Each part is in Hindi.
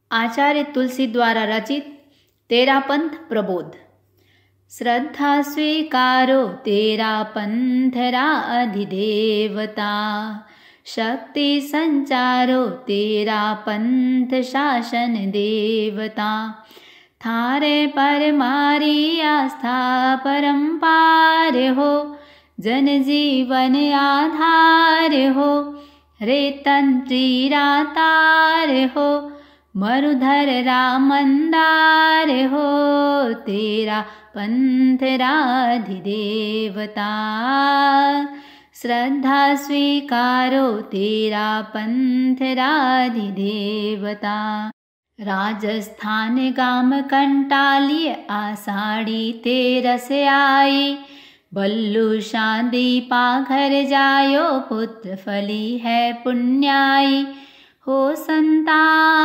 आचार्य तुलसी द्वारा रचित तेरा पंथ प्रबोध। श्रद्धा स्वीकारो तेरा पंथ रा अधिदेवता, शक्ति संचारो तेरा पंथ शासन देवता। थारे पर मारी आस्था परम्पार हो, जन जीवन आधार हो। रे तंत्री रातार हो, मरुधर रामंदार हो। तेरा पंथ राधिदेवता, श्रद्धा स्वीकारो तेरा पंथ राधिदेवता। राजस्थान गाम कंटालिय आषाढ़ी तेरस आई, बल्लू शादी पाघर जायो पुत्र फली है पुण्याई। हो संता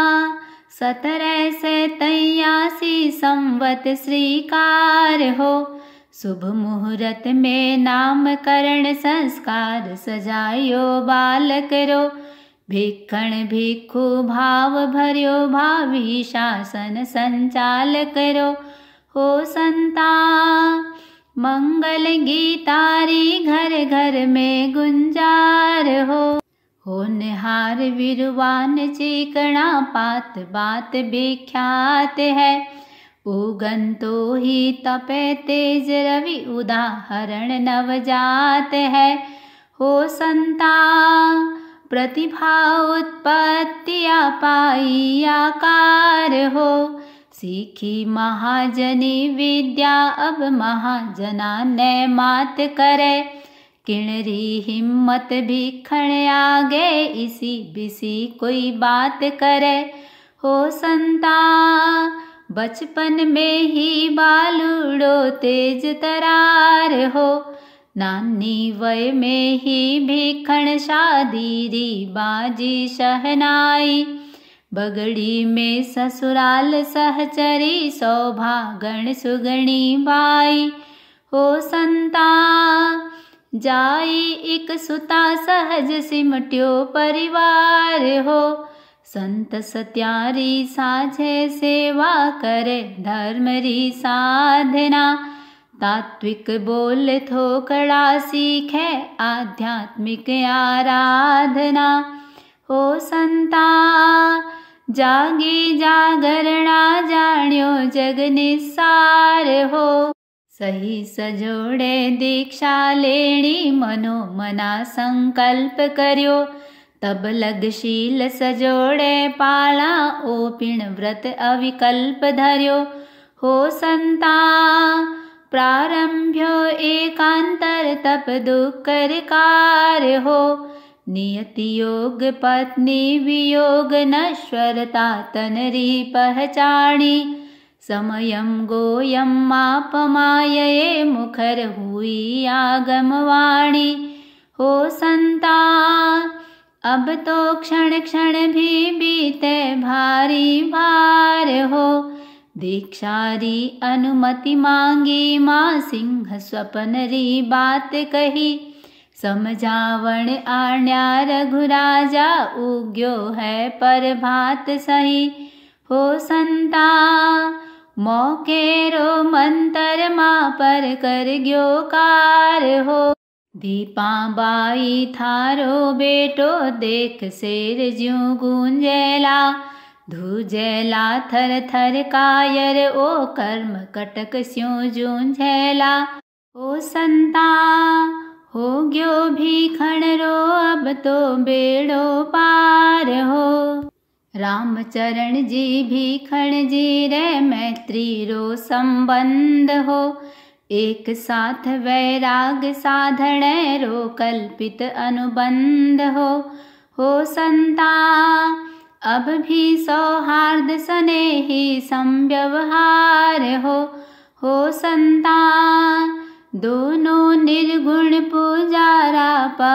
1783 संवत श्रीकार हो, शुभ मुहूर्त में नामकरण संस्कार सजायो बालक रो। भिक्खण भिक्खु भाव भर्यो भावी शासन संचाल करो। हो संता मंगल गीतारी घर घर में गुंजार हो। होनहार विरुवान चिकना पात बात विख्यात है, उगन तो ही तपे तेज रवि उदाहरण नवजात है। हो संता प्रतिभा उत्पत्तिया पाई आकार हो, सीखी महाजनी विद्या अब महाजना ने मात करे। किणरी हिम्मत भिक्खण आगे इसी बिसी कोई बात करे। हो संता बचपन में ही बालूड़ो तेज तरार हो, नानी वय में ही भिक्खण शादीरी बाजी शहनाई। बगड़ी में ससुराल सहचरी सौभागण सुगणी बाई। हो संता जाई एक सुता सहज सिमट्यो परिवार हो, संत सत्यारी साझे सेवा करे धर्म री साधना। तात्विक बोल थोकड़ा सीखे आध्यात्मिक आराधना। हो संता जागी जागरणा जाण्यो जग निस्सार हो, सही सजोड़े दीक्षा लेणी मनो मना संकल्प कर्यो। तब लगशील सजोड़े पाला ओपिण व्रत अविकल्प धर्यो। हो संता प्रारंभ्यो एकांतर तप दुक्कर कार हो, नियति योग पत्नी वियोग नश्वरता तनरी पहचानी। समयम गोयम मापमायये मुखर हुई आगमवाणी। हो संता अब तो क्षण क्षण भी बीते भारी भार हो, दीक्षारी अनुमति मांगी माँ सिंह स्वप्न री बात कही। समझावण आण्या रघुराजा उग्यो है पर भात सही। हो संता मौके रो मंतर माँ पर कर ग्यो कार हो, दीपा बाई थारो बेटो देख शेर ज्यों गूंजेला। धूजेला थर थर कायर ओ कर्म कटक स्यों जूंझेला। ओ संता हो ग्यो भिक्खण रो अब तो बेड़ो पार हो, रामचरण जी भिक्खण जी रे मैत्री रो संबंध हो। एक साथ वैराग साधन रो कल्पित अनुबंध हो। हो संता अब भी सौहार्द स्नेही संव्यवहार हो। हो संता दोनों निर्गुण पुजारा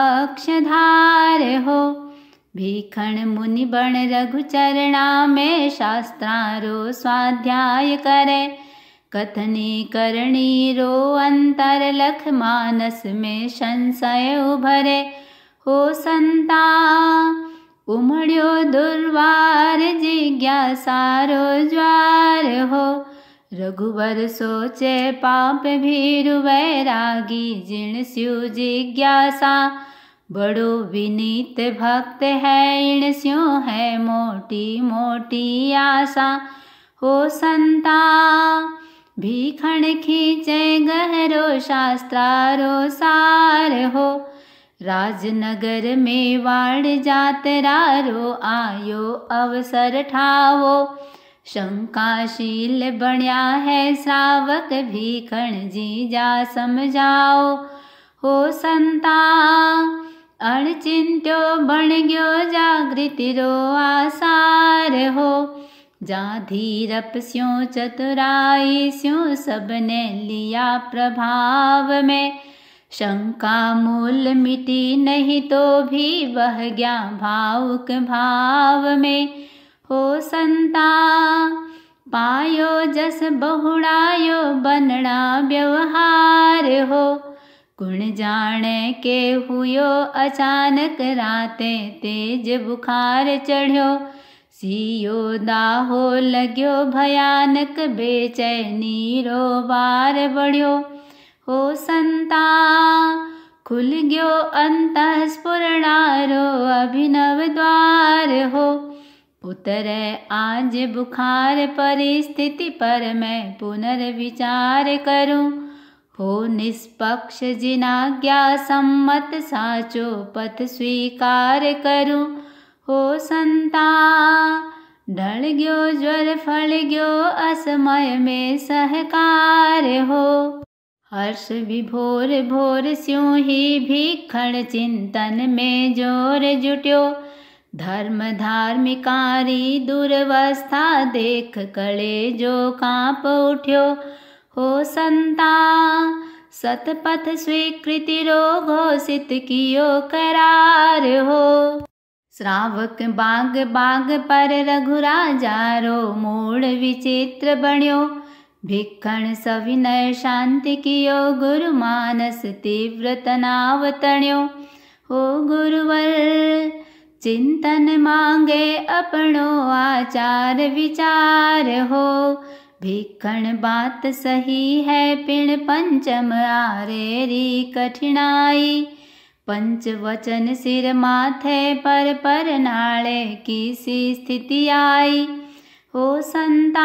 पक्षधार हो, भिक्खण मुनि बण रघुचरणा में शास्त्रारो स्वाध्याय करे। कथनी करणी रो अंतर लख मानस में संशय उभरे। हो संता उमड़्यो दुर्वार जिज्ञासारो ज्वार हो। रघुवर सोचे पाप भीरु वैरागी जिण स्यु जिज्ञासा। बड़ो विनीत भक्त है इण स्यों है मोटी मोटी आशा। हो संता भीखण खींचे गहरो शास्त्रारो सार हो। राजनगर में वाड़ जातरारो आयो अवसर ठावो। शंकाशील बण्या है श्रावक भीखण जी जा समझाओ। हो संता अणचिंत्यो बण गयो जागृति रो आसार हो। जा धीरप स्यों चतुराई स्यों सबने लिया प्रभाव में। शंका मूल मिटी नहीं तो भी बह गया भावुक भाव में। हो संता पायो जस बहुड़ायो बनड़ा व्यवहार हो। गुण जाने के हुयो अचानक राते तेज बुखार चढ़्यो। सियो दाहो लग्यो भयानक बेचैनी रो बार बढ़्यो। हो संता खुल गयो अंतःस्फुरणारो अभिनव द्वार हो। उतरे आज बुखार परिस्थिति पर मैं पुनर्विचार करूं। हो निष्पक्ष जिनाज्ञा सम्मत साचो पथ स्वीकार करूं। हो संता ढल गयो ज्वर फल गयो असमय में सहकार हो। हर्ष विभोर भोर स्यों ही भीखण चिंतन में जोर जुट्यो। धर्म धार्मिकारी दुर्वस्था देख कले जो कांप उठ्यो। हो संता सतपथ स्वीकृति रो घोषित कियो करार हो। श्रावक बाग बाग पर रघुराजारो मूड विचित्र बण्यो। भिक्खण सविनय शांति कियो गुरु मानस तीव्र तनाव तण्यो। हो गुरुवर चिंतन मांगे अपनो आचार विचार हो। भिक्खण बात सही है पिण पंचम आरेरी कठिनाई। पंच वचन सिर माथे पर नाले किसी स्थिति आई। हो संता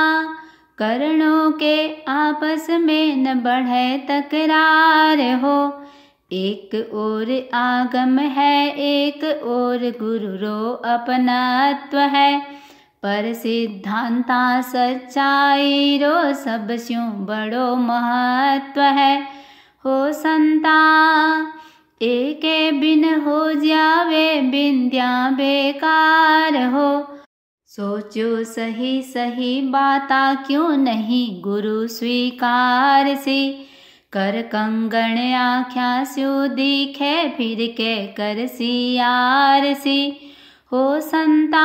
कर्णों के आपस में न बढ़े तकरार हो। एक ओर आगम है एक ओर गुरु रो अपनत्व है। पर सिद्धांता सच्चाई रो सब स्यों बड़ो महत्व है। हो संता एके बिन हो जावे बिंद्या बेकार हो। सोचो सही सही बाता क्यों नहीं गुरु स्वीकार सी। कर कंगण आख्या स्यु दिखे फिर के कर सियार सी। हो संता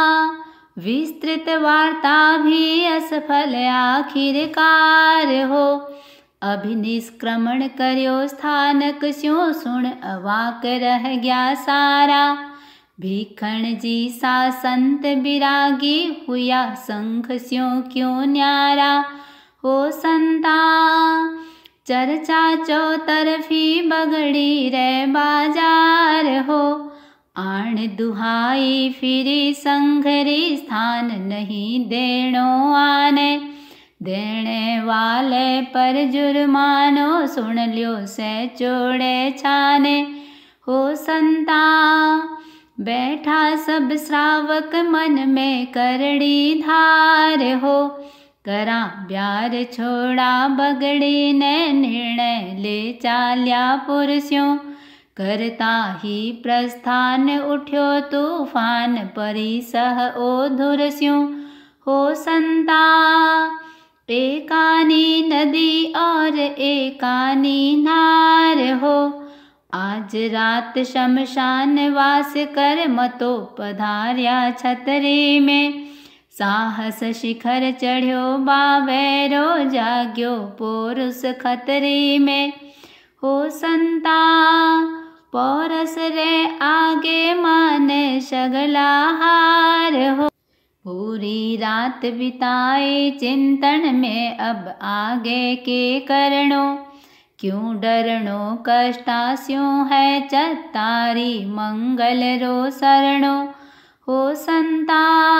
विस्तृत वार्ता भी असफल आखिरकार हो। अभिनिष्क्रमण कर्यो स्थानक स्यों सुन अवाक रह गया सारा। भिक्खण जी सा संत विरागी हुआ संख स्यों क्यों न्यारा। हो संता चर्चा चौतरफी बगड़ी रे बाजार हो। आण दुहाई फिरी संघरी स्थान नहीं देणो आने। देने वाले पर जुर्मानो सुन लियो से चोड़े छाने। हो संता बैठा सब श्रावक मन में करड़ी धार हो। करा ब्यार छोड़ा बगड़ी ने निर्णय ले चाल्या पुरुषों। करता ही प्रस्थान उठ्यो तूफान परी सह ओधुर स्यों। हो संता एकानी नदी और एकानी नार हो। आज रात शमशान वास कर मतो पधार्या छतरी में। साहस शिखर चढ़्यो बावेरो जाग्यो पोरुष खतरी में। हो संता पौरस रे आगे माने सगला हार हो। पूरी रात बिताए चिंतन में अब आगे के करणो, क्यों डरणो कष्टास्यों है चतारी मंगल रो शरणो। हो संता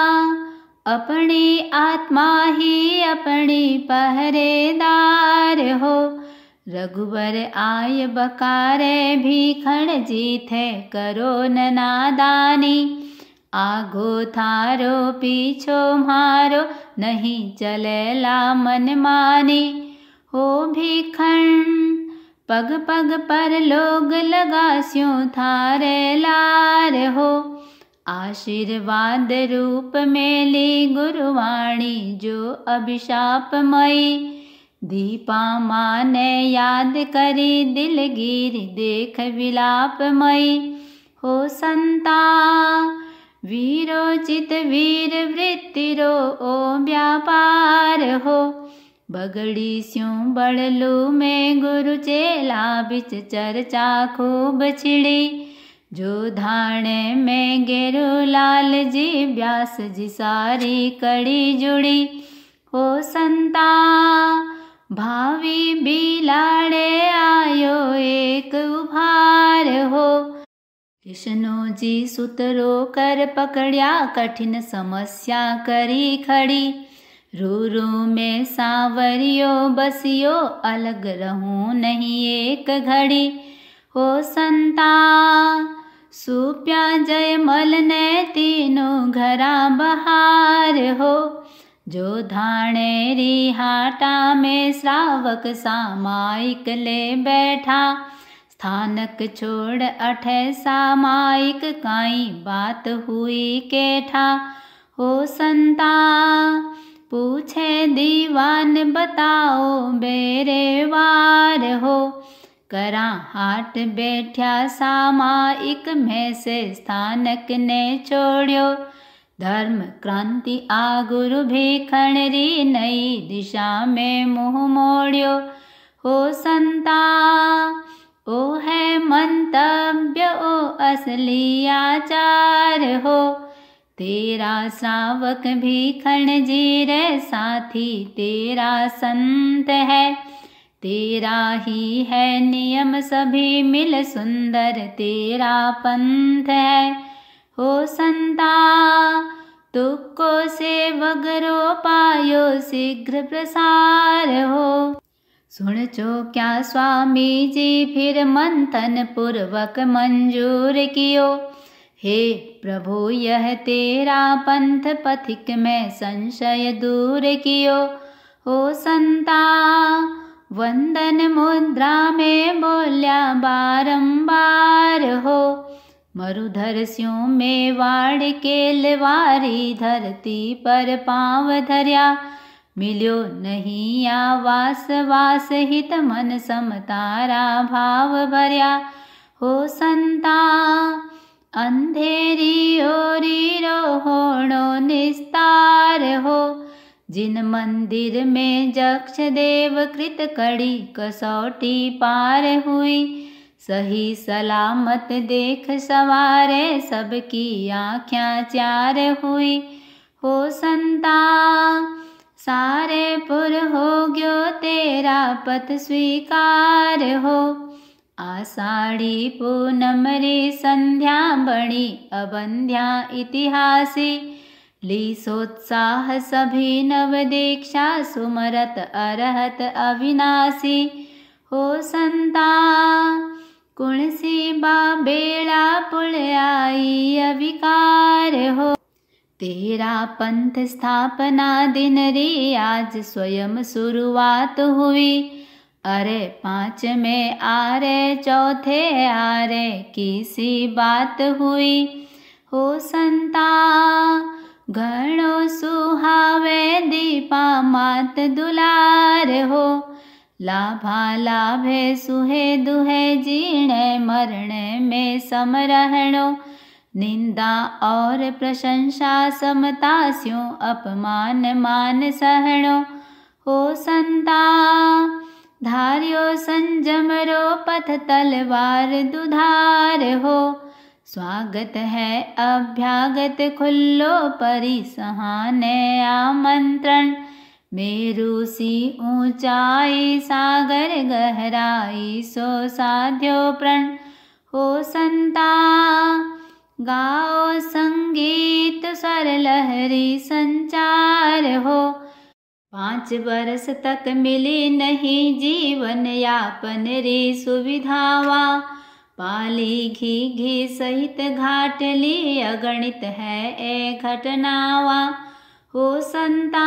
अपनी आत्मा ही अपनी पहरेदार हो। रघुबर आय बकारे भीखण जी थे करो न नादानी। आगो थारो पीछो मारो नहीं चलेला मन मानी। हो भीखण पग पग पर लोग लगास्यों थारे लार हो। आशीर्वाद रूप में ली गुरुवाणी जो अभिशापमयी। दीपा माने याद करी दिलगिरी देख विलापमयी। हो संता वीरोचित वीर वृत्तिरो ओ व्यापार हो। बगड़ी स्यों बड़लू में गुरु चेला बिच चर्चा खूब छिड़ी। जो धाणे में गेरू लाल जी व्यास जी सारी कड़ी जुड़ी। हो संता भावी बिलाड़े आयो एक उभार हो। कृष्णो जी सुतरो कर पकड़िया कठिन समस्या करी खड़ी। रू रू में सांवरियो बसियो अलग रहूं नहीं एक घड़ी। हो संता सुप्या जय मल ने तीनों घरा बहार हो। जो धाणेरी हाटा में श्रावक सामायिक ले बैठा। स्थानक छोड़ अठे सामायिक काई बात हुई केठा। हो संता पूछे दीवान बताओ बेरे वार हो। करा हाट बैठा सामायिक में से स्थानक ने छोड़ियो। धर्म क्रांति आ गुरु भीखण री नई दिशा में मुँह मोड़ियो। हो संता ओ है मंतव्य ओ असली आचार हो। तेरा श्रावक भीखण जी रे साथी तेरा संत है। तेरा ही है नियम सभी मिल सुंदर तेरा पंथ है। हो संता तुक्को से वगरो पायो शीघ्र प्रसार हो। सुन चो क्या स्वामी जी फिर मंथन पूर्वक मंजूर कियो। हे प्रभु यह तेरा पंथ पथिक में संशय दूर कियो। हो संता वंदन मुद्रा में बोल्या बारंबार हो। मरुधर स्यों मेवाड़ केलवारी धरती पर पाँव धर्या। मिल्यो नहीं आवास वास हित मन समतारा भाव भर्या। हो संता अंधेरी ओरी रोहोणो निस्तार हो। जिन मंदिर में जक्ष देव कृत कड़ी कसौटी पार हुई। सही सलामत देख सवारे सबकी आँख्याँ चार हुई। हो संता सारे पुर हो गयो तेरा पथ स्वीकार हो। आषाढ़ी पूनम री संध्या बड़ी अबंध्या इतिहासी। ली सोत्साह सभी नव दीक्षा सुमरत अरहत अविनाशी। हो संता कुणसी बा बेड़ा पुल आई अविकार हो। तेरा पंथ स्थापना दिन री आज स्वयं शुरुआत हुई। अरे 5 में आरे चौथे आरे किसी बात हुई। हो संता घणो सुहावे दीपा मात दुलार हो। लाभा लाभे सुहे दुहे जीणे मरणे में समरहणो। निंदा और प्रशंसा समता स्यों अपमान मान सहणो। हो संता धार्यो संजम रो पथ तलवार दुधार हो। स्वागत है अभ्यागत खुल्लो परि सहाने आमंत्रण। मेरु सी ऊंचाई सागर गहराई सो साध्यो प्रण। हो संता गाओ संगीत स्वर लहरी संचार हो। 5 बरस तक मिली नहीं जीवन यापन री सुविधावा। पाली घी घी सहित घाटली अगणित है ए घटनावा। हो संता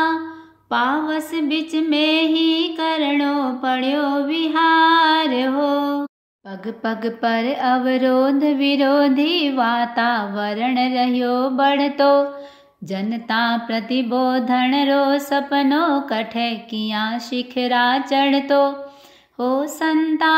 पावस बिच में ही करणो पड़्यो विहार हो। पग पग पर अवरोध विरोधी वातावरण रह्यो बढ़तो। जनता प्रतिबोधन रो सपनो कठे किया शिखरा चढ़तो। हो संता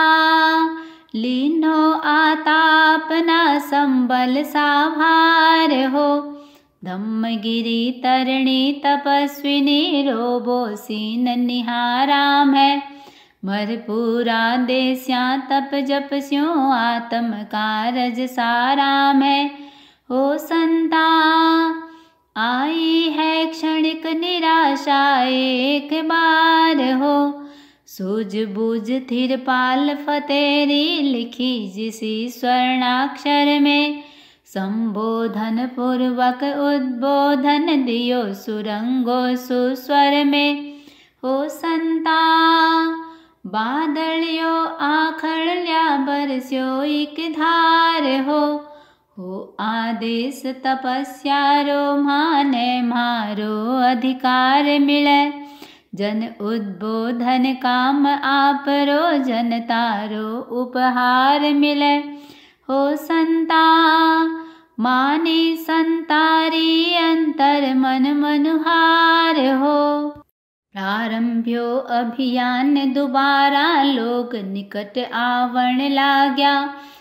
लीनो आतापना संबल साभार हो। धम्मगिरी तरणी तपस्विनी रोबो सीन निहाराम है। मरपूरा देस्या तप जप स्यों आत्म कारज साराम है। हो संता आई है क्षणिक निराशा एक बार हो। सूझबूझ थिर पाल फतेरी लिखी जिसी स्वर्णाक्षर में। संबोधन पूर्वक उद्बोधन दियो सुरंगो सुस्वर में। हो संता बादलियो आखड़ल्या बरस्यो एक धार हो। आदेश तपस्यारो माने मारो अधिकार मिले। जन उद्बोधन काम आपरो जनतारो उपहार मिले। हो संता मानी संतारी अंतर मन मनुहार हो। प्रारंभ्यो अभियान दुबारा लोग निकट आवण लाग्या।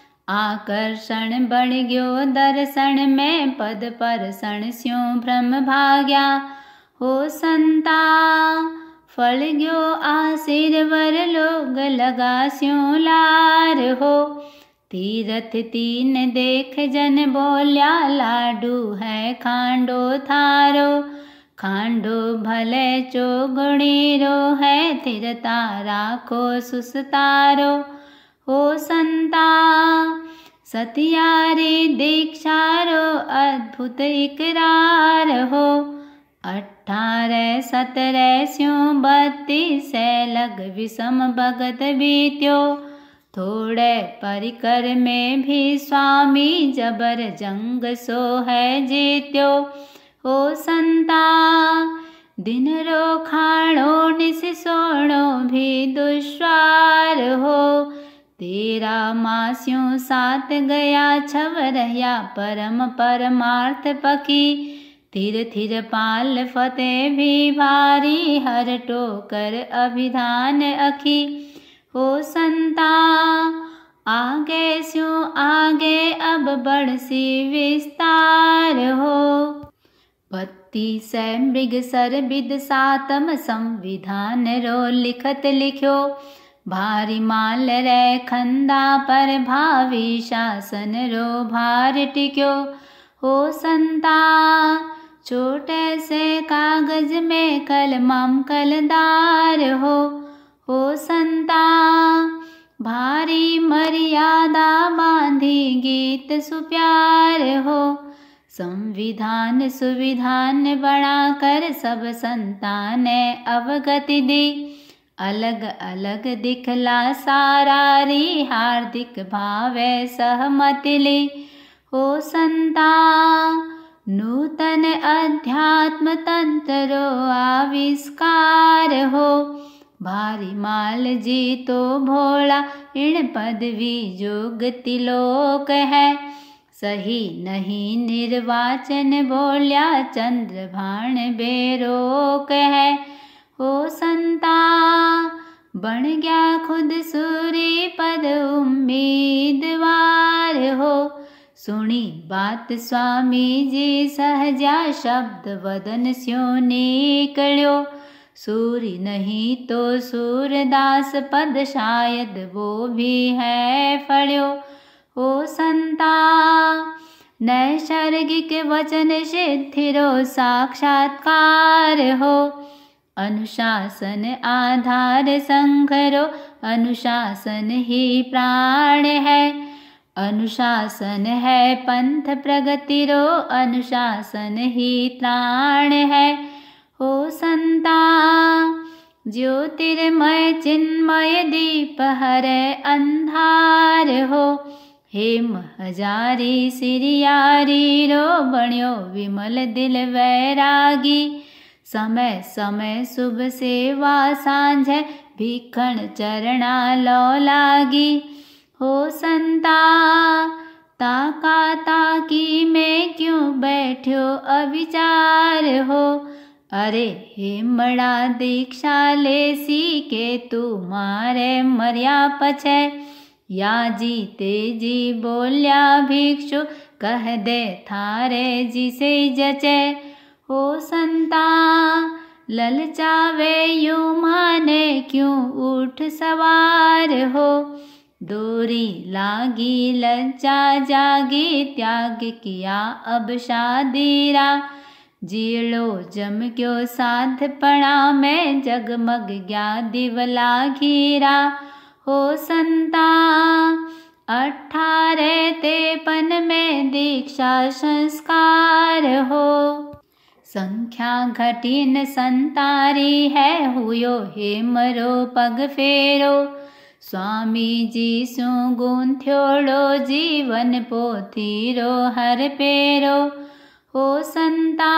आकर्षण बढ़ गयो दर्शन में पद परसण स्यों भ्रम भाग्या। हो संता फल गयो आशीर्वर लोग लगा स्यों लार हो। तीरथ तीन देख जन बोल्या लाडू है खांडो थारो। खांडो भले चौगुणीरो है थिरता राखो सुसतारो। हो संता सतियारी दीक्षारो अद्भुत इकरार हो। 18 17 स्यों 32 लग विषम भगत बीत्यो। थोड़े परिकर में भी स्वामी जबर जंग सो है जीत्यो। हो संता दिन रो खाणो निस सोणो भी दुश्वार हो। 13 मास्यों 7 गया 6 रह्या परम परमार्थ पकी। थिर थिर पाल फतेह भी भारी हर टोकर अभिधान अखी। हो संता आगे स्यों आगे अब बढ़सी विस्तार हो। 32 मृग सर बिद सातम संविधान रो लिखत लिख्यो। भारी माल रे खंदा पर भावी शासन रो भार टिक्यो। हो संता छोटे से कागज में कलमम कलदार हो। हो संता भारी मर्यादा बांधी गीत सुप्यार हो। संविधान सुविधान बढ़ाकर सब संतान ने अवगति दी। अलग अलग दिखला सारारी हार्दिक भावे सहमति ली। हो संता नूतन अध्यात्म तंत्रो आविष्कार हो। भारी माल जी तो भोला इण पदवी जोगति लोक है। सही नहीं निर्वाचन बोल्या चंद्रभाण बेरोक है। हो संता बन गया खुद सूरी पद उम्मीदवार हो। सुनी बात स्वामी जी सहजा शब्द वदन स्यों निकल्यो। सूर्य नहीं तो सूरदास पद शायद वो भी है फल्यो। हो संता नैसर्गिक वचन सिद्धिरो साक्षात्कार हो। अनुशासन आधार संघरो अनुशासन ही प्राण है। अनुशासन है पंथ प्रगतिरो अनुशासन ही त्राण है। हो संता ज्योतिर्मय चिन्मय दीप हरे अंधार हो। हेम हजारी सिरियारी रो बण्यो विमल दिल वैरागी। समय समय शुभ सेवा सांझे भीखण चरणा लो लागी। हो संता ताका ताकी में क्यों बैठ्यो अविचार हो। अरे हेमड़ा दीक्षा लेसी के तू मारे मर्या पछे। या जीते जी बोल्या भिक्षु कह दे थारे जिसे जचे। हो संता ललचावे यू माने क्यों उठ सवार हो। डोरी लागी लज्जा जागी त्याग किया अब शादीरा। जीलो जम क्यों साध पड़ा में जगमग गया दिवला घीरा। हो संता 1853 में दीक्षा संस्कार हो। संख्या घटीन संतारी है हुयो हेमरो पग फेरो। स्वामी जी सु गूंथ्योड़ो जीवन पोथीरो हर पेरो। हो संता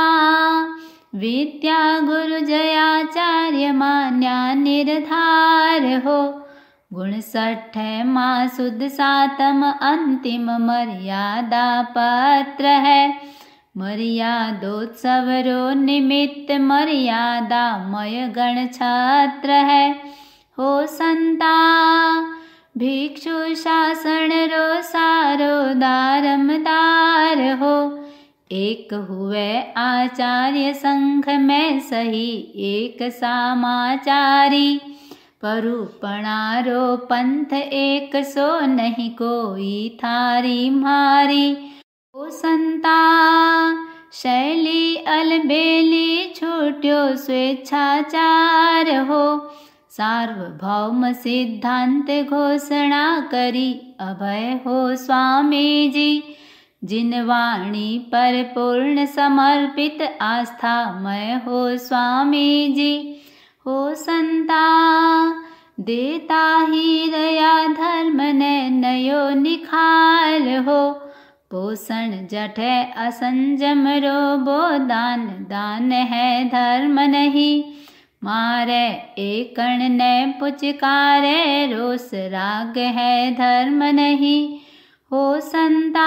विद्या गुरु जयाचार्य मान्या निर्धार हो। 59 माँ सुद सातम अंतिम मर्यादा पत्र है। मर्यादोत्सवरो निमित्त मर्यादामय गण छत्र है। हो संता भिक्षु शासन रो सारो दारमदार हो। एक हुए आचार्य संघ में सही एक समाचारी। परुपणारो पंथ एक सो नहीं कोई थारी मारी। हो संता शैली अलबेली छूट्यो स्वेच्छाचार हो। सार्वभौम सिद्धांत घोषणा करी अभय हो स्वामी जी। जिन वाणी पर पूर्ण समर्पित आस्थामय हो स्वामी जी। हो संता देता ही दया धर्म ने नयो निखार हो। पोषण जठे असंजम रोबो दान दान है धर्म नहीं। मारे एकण ने पुचकारे रोष राग है धर्म नहीं। हो संता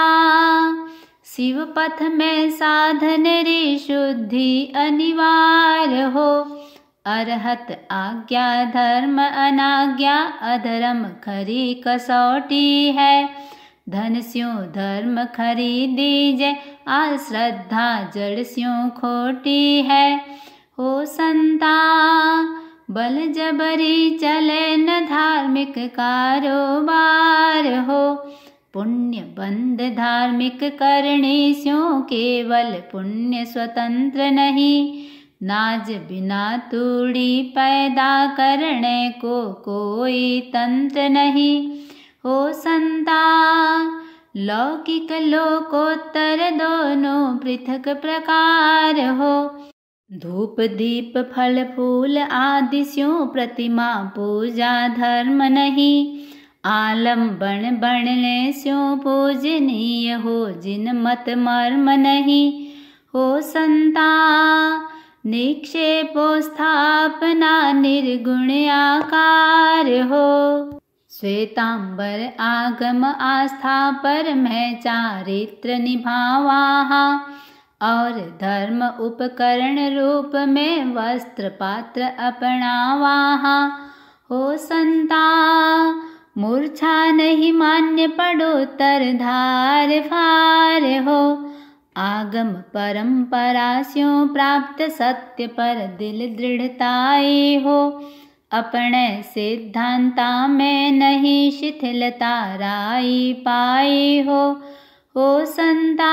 शिव पथ में साधन री शुद्धि अनिवार्य हो। अरहत आज्ञा धर्म अनाज्ञा अधर्म खरी कसौटी है। धन स्यों धर्म खरीदीजे आश्रद्धा जड़ स्यों खोटी है। हो संता बल जबरी चले न धार्मिक कारोबार हो। पुण्य बंध धार्मिक करणी स्यों केवल पुण्य स्वतंत्र नहीं। नाज बिना तूड़ी पैदा करने को कोई तंत्र नहीं। हो संता लौकिक लोकोत्तर दोनों पृथक प्रकार हो। धूप दीप फल फूल आदि स्यों प्रतिमा पूजा धर्म नहीं। आलम्बन बनने स्यों पूजनीय हो जिन मत मर्म नहीं। हो संता निक्षेपो स्थापना निर्गुण आकार हो। श्वेतांबर आगम आस्था पर मैं चारित्र निभावाहा। और धर्म उपकरण रूप में वस्त्र पात्र अपनावाहा। हो संता मूर्छा नहीं मान्य पड़ो तर धार फार हो। आगम परंपरा स्यों प्राप्त सत्य पर दिल दृढ़ताई हो। अपने सिद्धांता में नहीं शिथिलता राई पाई हो संता।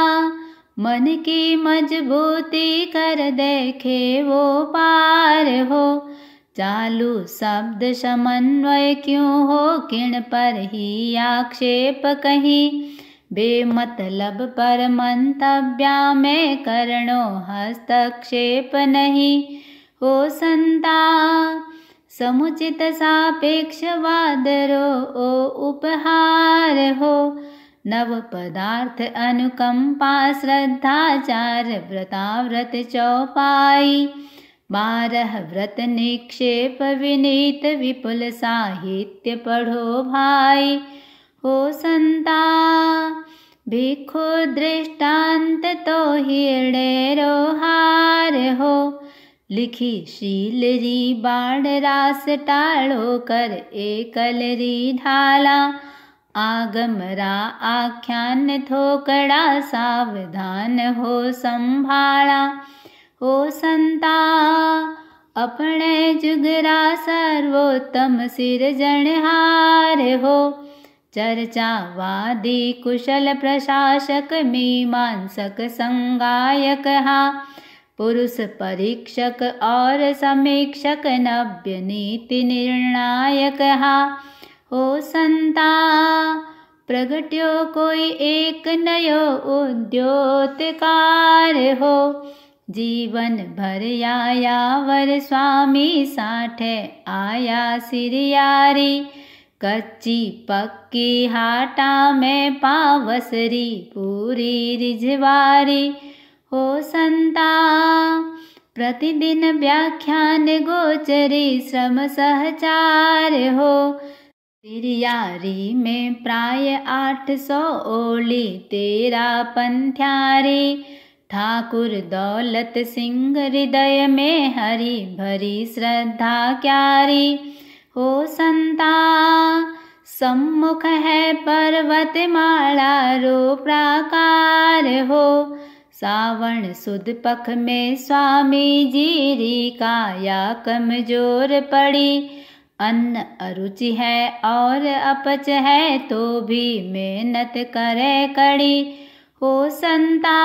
मन की मजबूती कर देखे वो पार हो। चालू शब्द समन्वय क्यों हो, किण पर ही आक्षेप कहीं। बेमतलब पर मंतव्या में करणो हस्तक्षेप नहीं हो संता। समुचित सापेक्ष वादरो ओ उपहार हो। नव पदार्थ अनुकंपा श्रद्धाचार व्रताव्रत चौपाई। 12 व्रत निक्षेप विनीत विपुल साहित्य पढ़ो भाई हो संता। भिक्खु दृष्टांत तो हिरडेरो हार हो। लिखी शीलरी बाढ़ रास टाळो कर एकलरी ढाला। आगमरा आख्यान थोकड़ा सावधान हो संभाला हो संता। अपने जुगरा सर्वोत्तम सिरजनहार हो। चर्चावादी कुशल प्रशासक मीमांसक संगायक हा। पुरुष परीक्षक और समीक्षक नव्य नीति निर्णायक हा हो संता। प्रगट्यो कोई एक नयो उद्योतकार हो। जीवन भर यायावर स्वामी साठे आया सिरियारी। कच्ची पक्की हाटा में पावसरी पूरी रिझवारी हो संता। प्रतिदिन व्याख्यान गोचरी श्रम सहचार हो। सिरियारी में प्राय 800 ओली 13 पंथ्यारी। ठाकुर दौलत सिंह हृदय में हरि भरी श्रद्धा क्यारी हो संता। सम्मुख है पर्वत माला रो प्राकार हो। सावन सुद पख में स्वामी जीरी काया कमजोर पड़ी। अन्न अरुचि है और अपच है तो भी मेहनत करे कड़ी हो संता।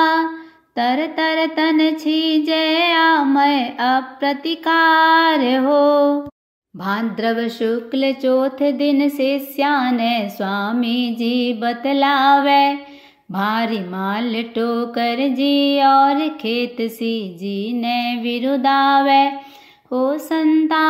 तर तर तन छीजे आमय अप्रतिकार हो। भाद्रव शुक्ल चौथ दिन शिष्याने स्वामी जी बतलावे। भारी माल टोकर जी और खेत सी जी ने विरुदावे हो संता।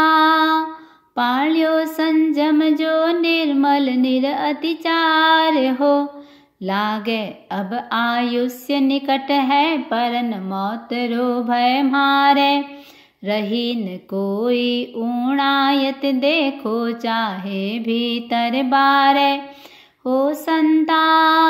पाल्यो संजम जो निर्मल निरअतिचार हो। लागे अब आयुष्य निकट है परन मौत रो भय मारे। रही न कोई ऊणायत देखो चाहे भीतर बारे हो संता।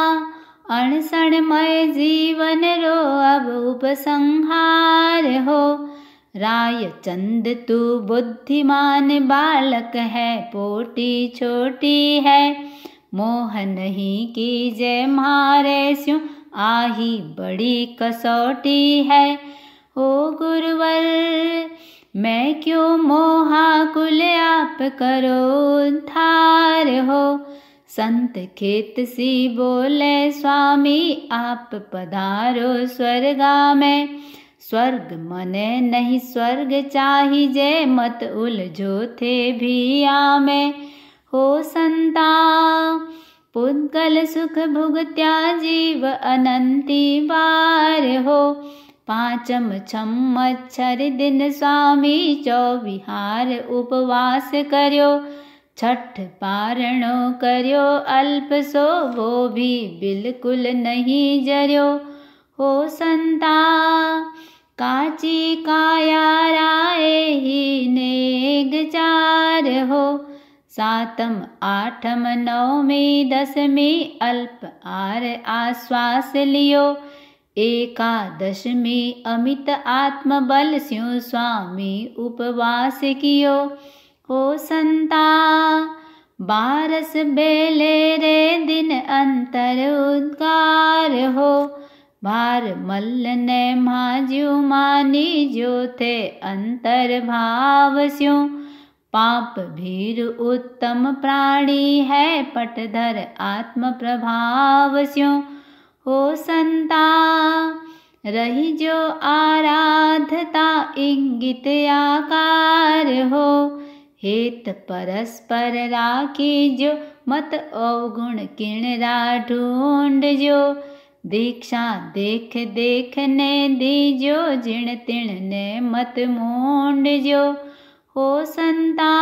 अणसणमय जीवन रो अब उपसंहार हो। राय चंद तू बुद्धिमान बालक है पोटी छोटी है। मोह नहीं कीजे मारे स्यों आही बड़ी कसौटी है हो गुरुवर। मैं क्यों मोहाकुल आप करो उद्धार हो। संत खेत सी बोले स्वामी आप पधारो स्वर्गा में। स्वर्ग मने नहीं स्वर्ग चाहिए मत उलझो थे भी आमे हो संता। पुद्गल सुख भुगत्या जीव अनंती बार हो। पांचम छम्मच्छर दिन स्वामी चौविहार उपवास कर्यो। छठ पारणो कर्यो अल्प सो वो भी बिल्कुल नहीं जर्यो हो संता। काची काया राय ही नेग चार हो। सातम आठम नवमी दसमी अल्प आर आश्वास लियो। एकादशमी अमित आत्मबल स्यों स्वामी उपवास कियो हो संता। 12 बेले रे दिन अंतर उद्गार हो। भार मल्ल ने माज्यो मानी जो थे अंतर भाव स्यों। पाप भीर उत्तम प्राणी है पटधर आत्म प्रभाव स्यों। हो संता रही जो आराधता इंगित आकार हो। हेत परस्पर राखी जो मत अवगुण किणरा ढूंढ जो। दीक्षा देख देखने दीजो जिण तिण ने मत मूंड जो। हो संता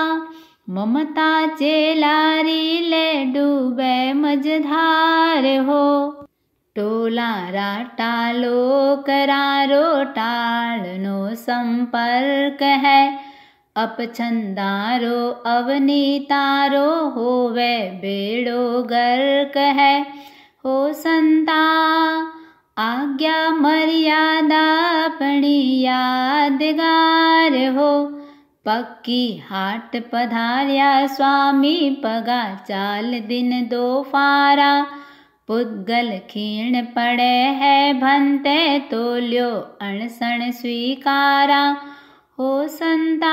ममता चेलारी ले डूबे मझधार हो। टोला राटा लोक रारो टाळनो संपर्क है। अपछंदारो अवनीतारो होवे बेड़ो गर्क है। हो संता आज्ञा मर्यादा अपनी यादगार हो। पक्की हाट पधार्या स्वामी पगा चाल दिन दो फारा। पुद्गल खीण पड़े है भंते तोल्यो अणसण स्वीकारा। हो संता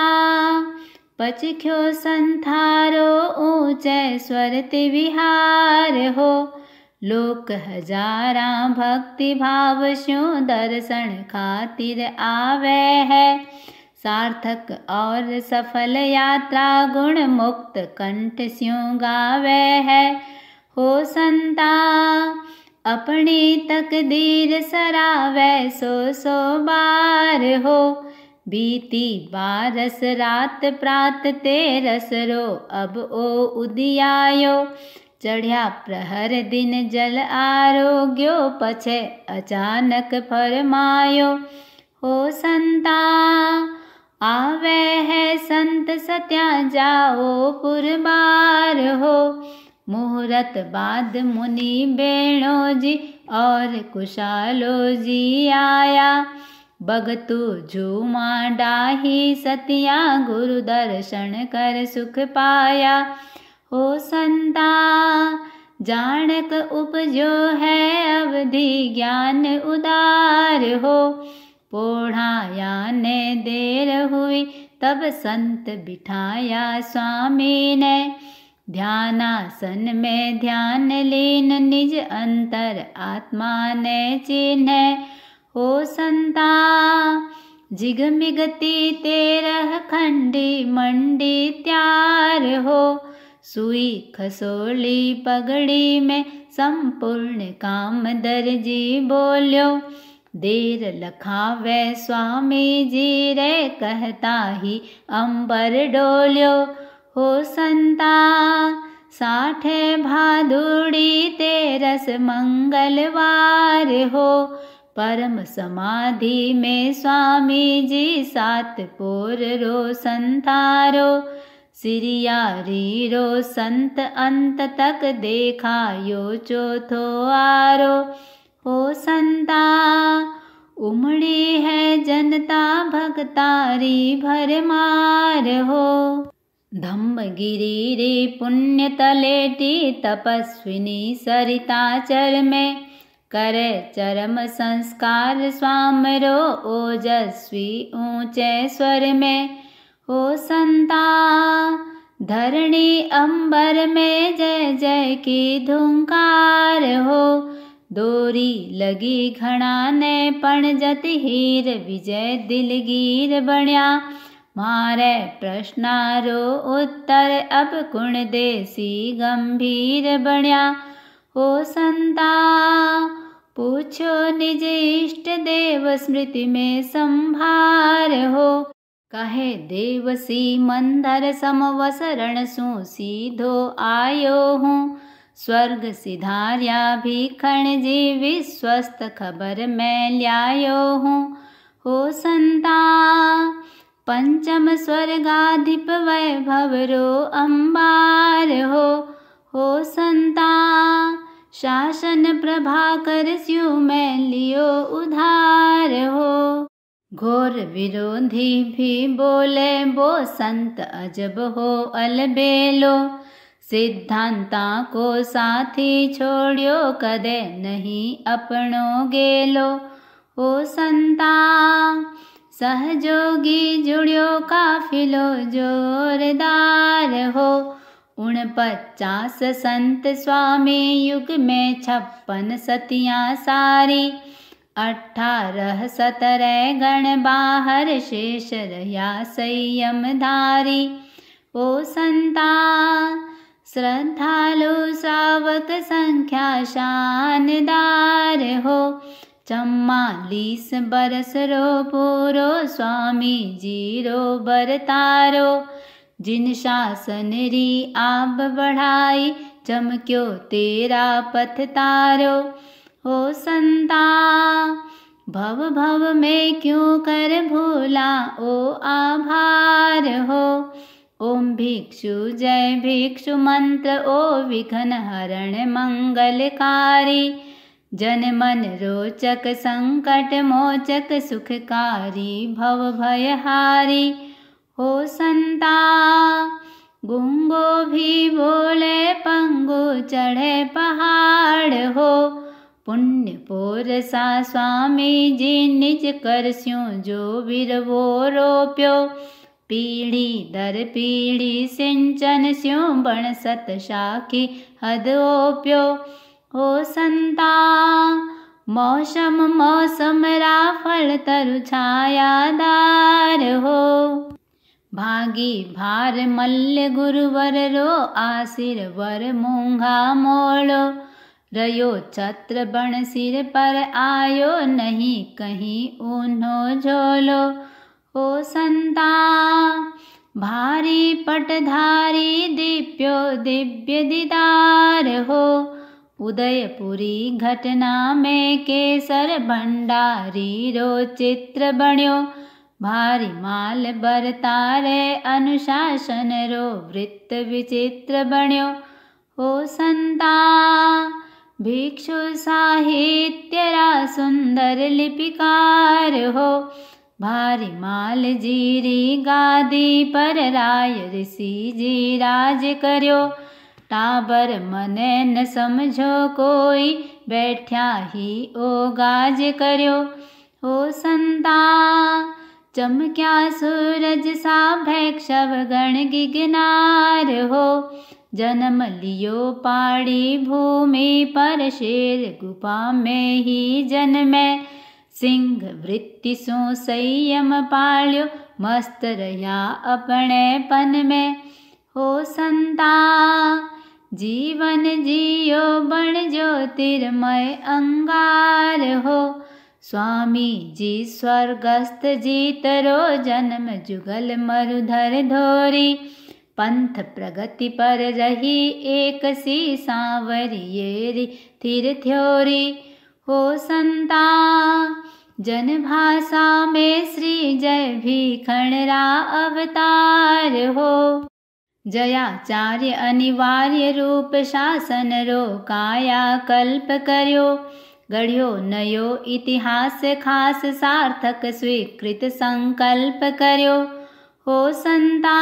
पचख्यो संथारो ऊंचे स्वरति विहार हो। लोक हजारा भक्ति भाव स्यों दर्शन खातिर आवे है। सार्थक और सफल यात्रा गुण मुक्त कंठ स्यों गावे है। हो संता अपनी तकदीर सरावे सो बार हो। बीती बारस रात प्रात तेरस रो अब ओ उदियायो। चढ़िया प्रहर दिन जल आरोग्यो पछे अचानक फरमायो। हो संता आवे है संत सत्या जाओ पुरबार हो। मुहूर्त बाद मुनि बेणो जी और कुशालो जी आया। भगतु झूमा डाही सतिया गुरु दर्शन कर सुख पाया। हो संता जानक उपजो है अवधि ज्ञान उदार हो। पोढ़ाया ने देर हुई तब संत बिठाया स्वामी ने। ध्यानासन में ध्यान लीन निज अंतर आत्मा ने चिन्हे। हो संता जिगमिगति 13 खंडी मंडी त्यार हो। सुई खसोली पगड़ी में संपूर्ण काम दर्जी बोल्यो। देर लखावे स्वामी जी रे कहता ही अंबर डोल्यो। हो संता 60 भादुड़ी 13 मंगलवार हो। परम समाधि में स्वामी जी 7 पोर रो संतारो। सिरियारी रो संत अंत तक देखायो चौथो आरो। हो संता उमड़ी है जनता भगतारी भरमार हो। धम्मगिरी रे पुण्य तलेटी तपस्विनी सरिताचर में। करे चरम संस्कार स्वामरो ओजस्वी ऊंचे स्वर में। हो संता धरणी अंबर में जय जय की धुंकार हो। दोरी लगी घड़ा ने पण जति हीर विजय दिलगीर बण्या। मारे प्रश्नारो उत्तर अब कुण देसी गंभीर बण्या। हो संता पूछो निज इष्ट देव स्मृति में संभार हो। कहे देवसी मंदर समवसरण सु सीधो आयो हूँ। स्वर्ग सिधार्या भीखण जी विश्वस्त खबर मैं ल्यायो हूँ। हो संता पंचम स्वर्गाधिप वैभव रो अंबार हो। हो संता शासन प्रभाकर स्यु मैं लियो उधार हो। घोर विरोधी भी बोले बो संत अजब हो अलबेलो। सिद्धांता को साथी छोड़ियो कदे नहीं अपनो गेलो। ओ संता सहजोगी जुड़ियो काफिलो जोरदार हो। 49 संत स्वामी युग में 56 सतियाँ सारी। 18 17 गण बाहर शेष रहा संयम धारी। ओ संता श्रद्धालु श्रावक संख्या शानदार हो। 44 बरस रो पूरो स्वामी जी रो बरतारो। जिन शासन री आब बढ़ाई चमक्यो तेरा पथ तारो। हो संता भव भव में क्यों कर भूला ओ आभार हो। ओम भिक्षु जय भिक्षु मंत्र ओ विघ्न हरण मंगलकारी। जन मन रोचक संकट मोचक सुखकारी भव भयहारी। हो संता गुंगो भी बोले पंगु चढ़े पहाड़ हो। पुण्य पोरसा स्वामी जी निज करस्यों जो विरवो रोप्यो। पीढ़ी दर पीढ़ी सिंचन स्यों बण सत शाखी हद ओप्यो। हो संता मौसम मौसम रा फल तरु छायादार हो। भागी भार मल्ल गुरुवर रो आशीर वर मूंघा मोलो। रयो छत्र बण सिर पर आयो नहीं कहीं ऊन्हो झोलो। ओ संता भारी पटधारी दीप्यो दिव्य दीदार हो। उदयपुरी घटना में केसर भंडारी रो चित्र बण्यो। भारी माल बरतारे अनुशासन रो वृत्त विचित्र बण्यो। हो संता भिक्षु साहित्य रा सुंदर लिपिकार हो। भारी माल जीरी गादी पर राय ऋषि जी राज कर्यो। टाबर मने न समझो कोई बैठ्या ही ओ गाज कर्यो। हो संता चमक्या सूरज सा भैक्षव गण गिगनार हो। जन्म लियो पाड़ी भूमि पर शेर गुफा में ही जन्मे। सिंह वृत्ति सो संयम पाल्यो मस्त रहा अपने पन में। हो संता जीवन जियो बण ज्योतिर्मय अंगार हो। स्वामी जी स्वर्गस्थ जीतरो जन्म जुगल मरुधर धोरी। पंथ प्रगति पर रही एक सी सांवरियेरी थिर थ्योरी। हो संता जन भाषा में श्री जय भीखणरा अवतार हो। जयाचार्य अनिवार्य रूप शासन रो काया कल्प कर्यो। गढ़ियो नयो इतिहास खास सार्थक स्वीकृत संकल्प कर्यो। हो संता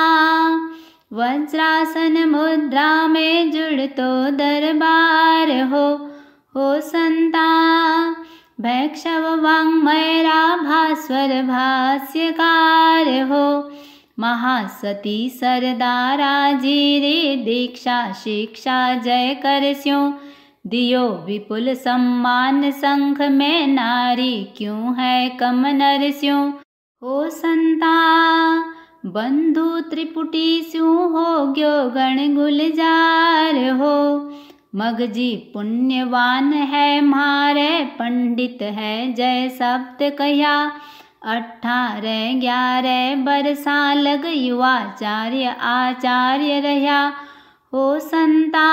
वज्रासन मुद्रा में जुड़तो दरबार हो। हो संता भैक्षव वाङ्मयरा भास्वर भाष्यकार हो। महासती सरदारा जीरी दीक्षा शिक्षा जय करस्यों। दियो विपुल सम्मान संघ में नारी क्यों है कम नरस्यों। हो संता बंधु त्रिपुटी स्यों हो गयो गण गुलजार हो। मगजी पुण्यवान है मारे पंडित है जय शब्द कह्या। 18 11 बरसा लग युवाचार्य आचार्य रह्या। हो संता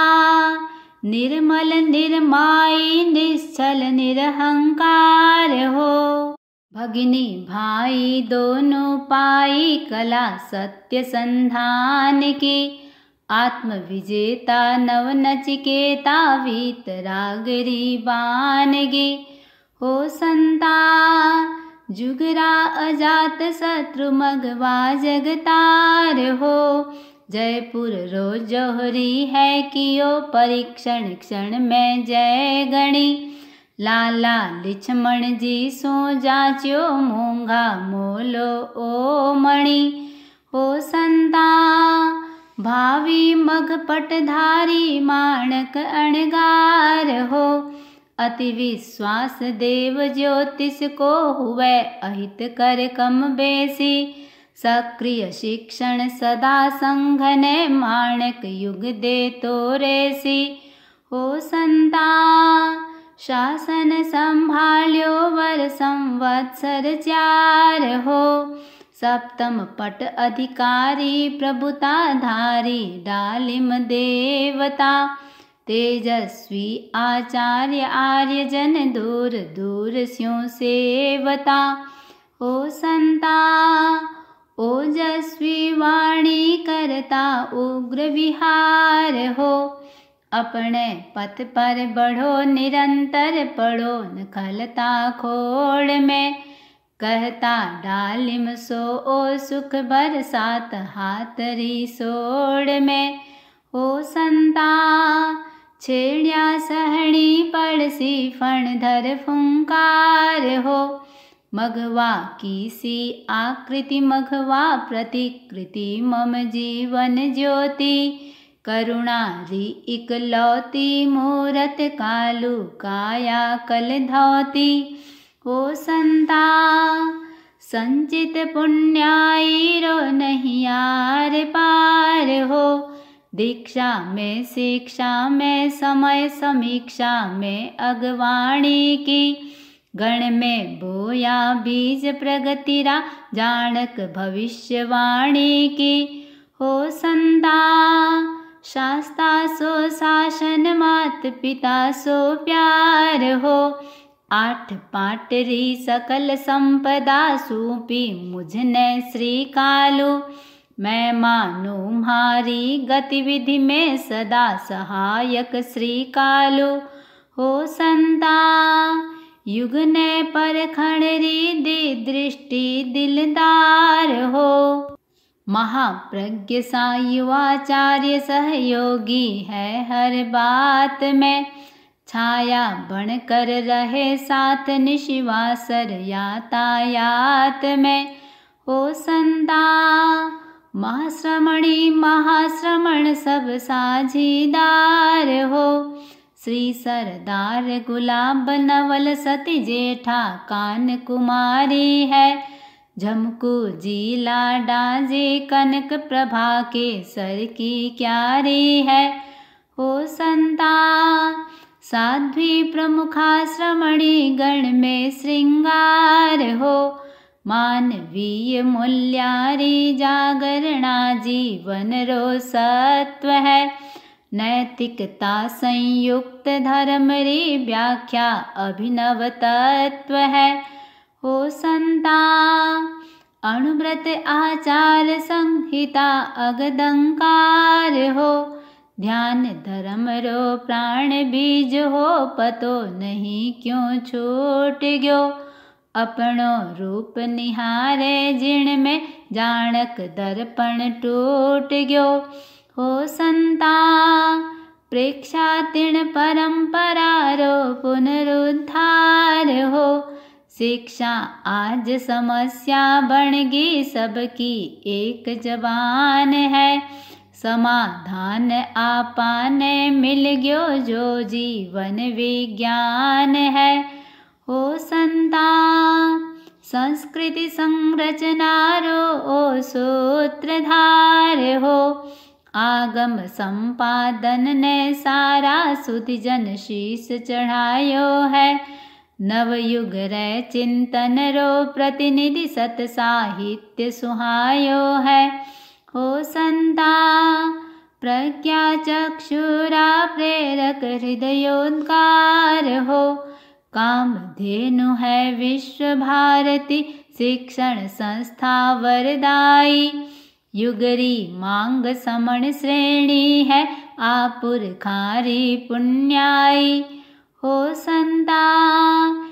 निर्मल निर्माई निश्चल निरहंकार हो। भगिनी भाई दोनों पाई कला सत्य संधान की। आत्म विजेता नव नचिकेता वीतरागरी बानगी। हो संता जुगरा अजात शत्रु मगवा जगतार हो। जयपुर रो जोहरी है कियो परीक्षण क्षण में जय गणी। लाला लिछमण जी सो जाच्यो मूंगा मोलो ओ मणि। हो संता भावी मघपट धारी माणक अणगार हो। अति विश्वास देव ज्योतिष को हुए अहित कर कम बेसी। सक्रिय शिक्षण सदा संघ ने माणक युग दे तो रेसी। हो संता शासन संभाल्यो वर संवत्सर 4 हो। सप्तम पट अधिकारी प्रभुता धारी डालिम देवता। तेजस्वी आचार्य आर्य जन दूर दूर स्यों सेवता। हो संता ओजस्वी वाणी करता उग्र विहार हो। अपने पथ पर बढ़ो निरंतर पढ़ो न खलता खोड़ में। कहता डालिम सो ओ सुख बरसात हाथरी सोड़ में। हो संता छेड़िया सहणी पड़सी फणधर फुंकार हो। मघवा की सी आकृति मघवा प्रतिकृति मम जीवन ज्योति। करुणारी इकलौती मूरत कालू काया कल धौती। हो संता संचित पुण्याई रो नहीं आर पार हो। दीक्षा में शिक्षा में समय समीक्षा में अगवाणी की। गण में बोया बीज प्रगतिरा जानक भविष्यवाणी की। हो संता शास्ता सो शासन मात पिता सो प्यार हो। 8 पाटरी सकल संपदा सूपी मुझने श्री कालू। मैं मानू म्हारी गतिविधि में सदा सहायक श्री कालू। हो संता युग ने परखण री दी दृष्टि दिलदार हो। महाप्रज्ञ सा युवाचार्य सहयोगी है हर बात में। छाया बन कर रहे साथ निशिवासर यातायात में। हो संता महाश्रमणी महाश्रमण सब साझीदार हो। श्री सरदार गुलाब नवल सती जेठा कान कुमारी है। झमकू जी लाडा जी कनक प्रभा के सर की क्यारी है। हो संता साध्वी प्रमुखाश्रमणी गण में श्रृंगार हो। मानवीय मूल्यारी जागरणा जीवन रो सत्व है। नैतिकता संयुक्त धर्म री व्याख्या अभिनव तत्व है। हो संता अणुव्रत आचार संहिता अगदंकार हो। ध्यान धर्म रो प्राण बीज हो पतो नहीं क्यों छूट गयो। अपनो रूप निहारे जिण में जानक दर्पण टूट गयो। हो संता प्रेक्षा तिण परंपरा रो पुनरुद्धार हो। शिक्षा आज समस्या बन गई सबकी एक जबान है। समाधान आपाने मिल गयो जो जीवन विज्ञान है। हो संता संस्कृति संरचना रो ओ सूत्रधार हो। आगम संपादन ने सारा सुधि जन शीश चढ़ायो है। नवयुग रे चिंतन रो प्रतिनिधि सत साहित्य सुहायो है। हो संता प्रज्ञा चक्षुरा प्रेरक हृदयोद्गार हो। कामधेनु है विश्व भारती शिक्षण संस्था वरदाई। युगरी मांग समण श्रेणी है आपुरखारी पुण्याई। हो संता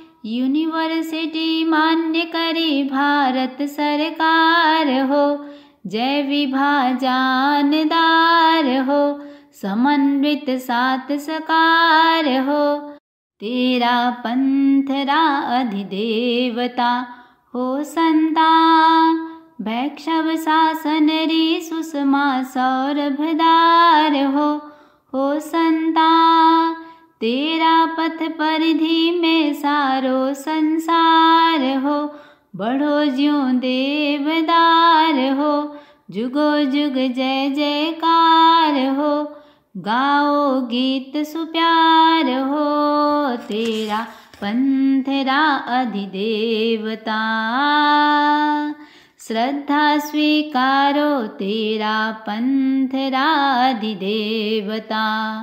यूनिवर्सिटी मान्य करी भारत सरकार हो। जय विभा जानदार हो, समन्वित सात सकार हो। तेरा पंथरा अधिदेवता हो संता, वैक्षव शासन री सुषमा सौरभदार हो संता। तेरा पथ परिधि में सारो संसार हो, बढ़ो ज्यों देवदार हो। जुगो जुग जय जयकार हो, गाओ गीत सुप्यार हो। तेरा पंथरा अधिदेवता, श्रद्धा स्वीकारो तेरा पंथरा अधिदेवता।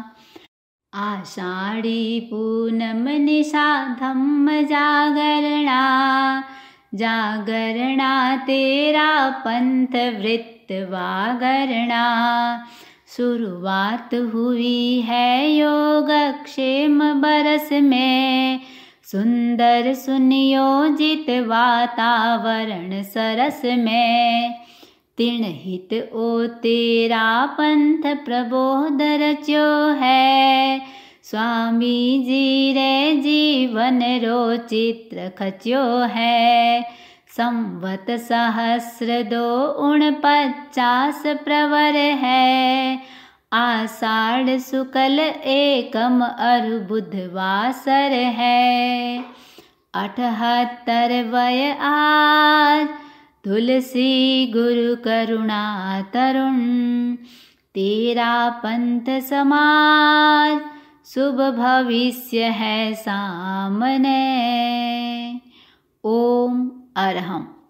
आषाढ़ी पूनम निशा धम्म जागरणा, जागरणा तेरा पंथ वृत्त वागरणा। शुरुआत हुई है योग क्षेम बरस में, सुंदर सुनियोजित वातावरण सरस में। तिणहित ओ तेरा पंथ प्रबोध रच्यो है, स्वामी जी रे जीवन रो चित्र खच्यो है। संवत सहस्र 249 प्रवर है, आषाढ़ शुक्ल एकम अरु बुधवासर है। 78 वय आज, तुलसी गुरु करुणा तरुण। तेरा पंथ समाज, शुभ भविष्य है सामने। ओम अरहम।